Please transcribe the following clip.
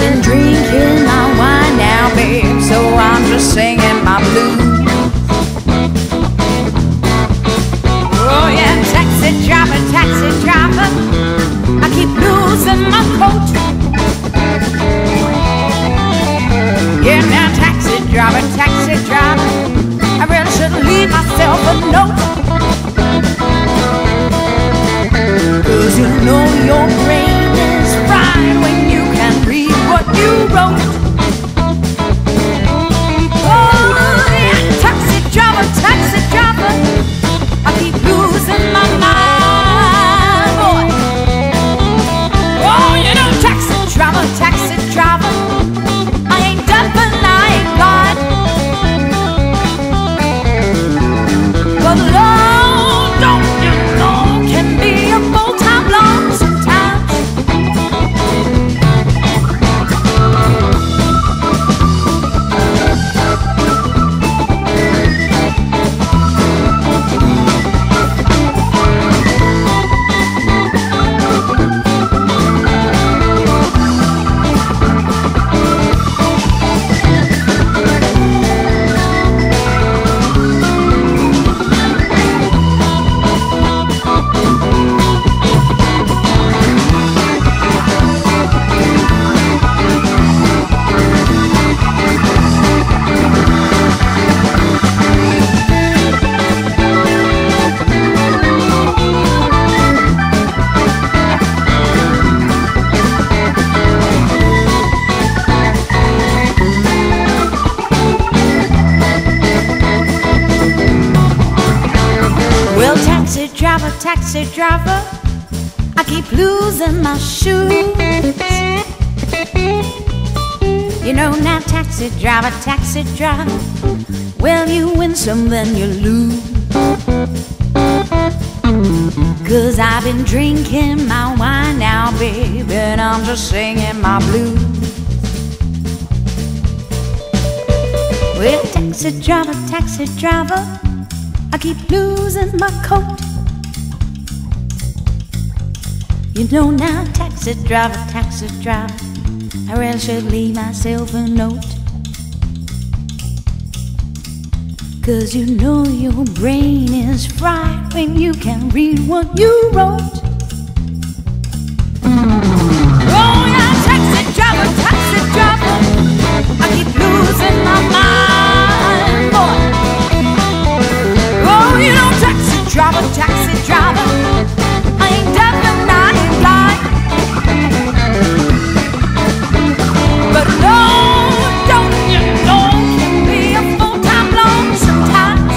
been drinking my wine now, babe, so I'm just singing my blues. Oh yeah, taxi driver, I keep losing my coat. Yeah, now taxi driver, I really should leave myself a note. 'Cause you know your brain is fried when you can't read what you wrote. Oh yeah, taxi driver, I keep losing my mind, boy. Oh, you know, taxi driver, I ain't deaf and I ain't blind, but love, don't you know, can be a full-time long sometimes. Well, taxi driver, I keep losing my shoes. You know now, taxi driver, well, you win some, then you lose. 'Cause I've been drinking my wine now, baby, and I'm just singing my blues. Well, taxi driver, I keep losing my coat. You know now, taxi driver, I really should leave myself a note. 'Cause you know your brain is fried when you can't read what you wrote. Oh yeah, taxi driver, I keep losing my mind, boy. Oh, you know, taxi driver, I ain't deaf and I ain't blind, but no, don't you know, can be a full-time long sometimes.